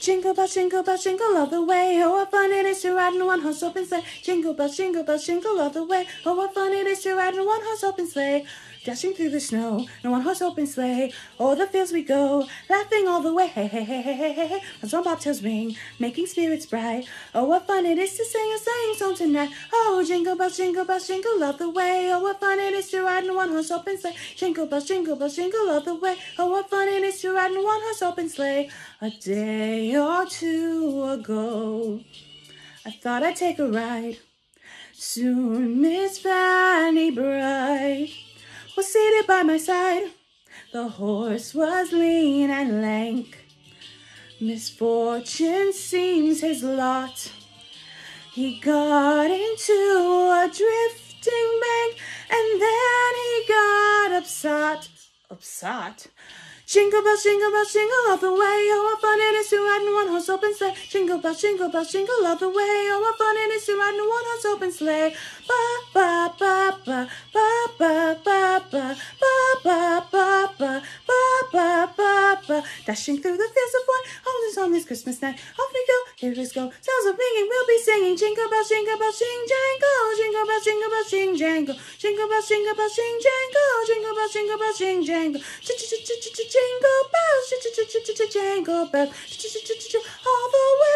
jingle bells, all the way. Oh, what fun it is to ride in a one-horse open sleigh. Jingle bells, jingle all the way. Oh, what fun it is to ride in a one-horse open sleigh. Dashing through the snow in a one-horse open sleigh. O'er the fields we go, laughing all the way. Hey, hey, hey, hey, hey, hey, hey. As one bobtails ring, making spirits bright. Oh, what fun it is to sing a sleighing song tonight. Oh, jingle bells, jingle all the way. Oh, what fun it is to ride in a one-horse open sleigh. Jingle bells, jingle all the way. Oh, what fun it is to ride in a one-horse open sleigh. A day or two ago, I thought I'd take a ride. Soon Miss Fanny Bright was seated by my side. The horse was lean and lank. Misfortune seems his lot. He got into a drifting bank, and then he got upset. Upset? Jingle bells, jingle all the way. Oh, what fun it is to ride in a one-horse open sleigh. Jingle bells, jingle all the way. Oh, what fun it is to ride in a one-horse open sleigh. Ba ba ba ba ba ba ba ba ba ba ba ba ba ba ba. Dashing through the fields of white, on this Christmas night. Off we go, here we go. Bells are ringing, we'll be singing. Jingle bells, jing jangle. Jingle bells, jing jangle. Jingle bells, jing jangle. Jingle bells, jing jangle. Jingle bells, jangle bells, all the way.